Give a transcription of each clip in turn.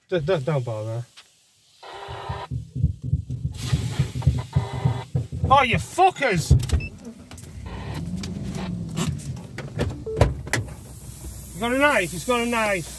Don't bother. Oh, you fuckers! He's got a knife, he's got a knife.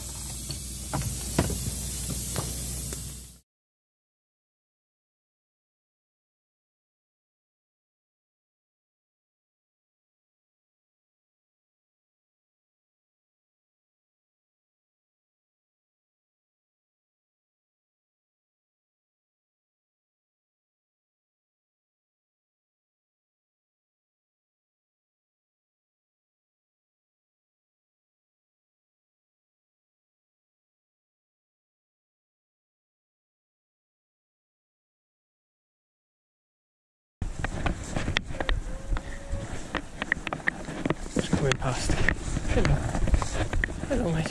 Coming past. Hello. Hello, mate.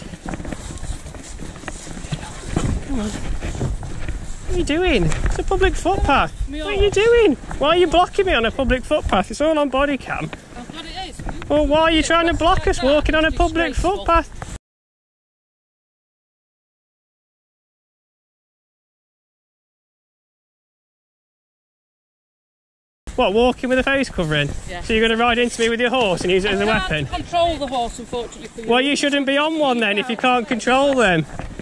Hello. Come on. What are you doing? It's a public footpath. What are you doing? Why are you blocking me on a public footpath? It's all on body cam. That's what it is. Well, why are you trying to block us walking on a public footpath? What, walking with a face covering? Yeah. So you're going to ride into me with your horse and use it as a weapon? I can't control the horse, unfortunately. Well, you shouldn't be on one then if you can't control them.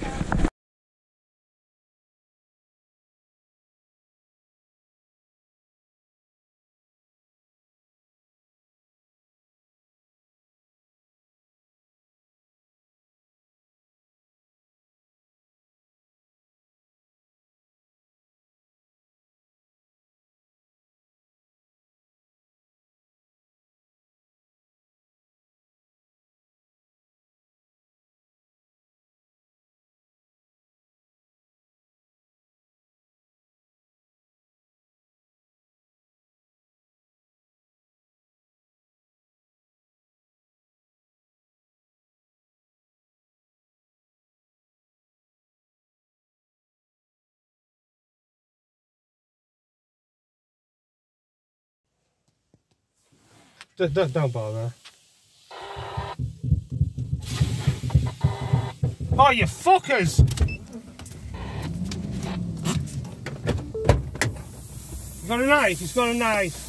Don't bother. Oh, you fuckers! He's got a knife, he's got a knife.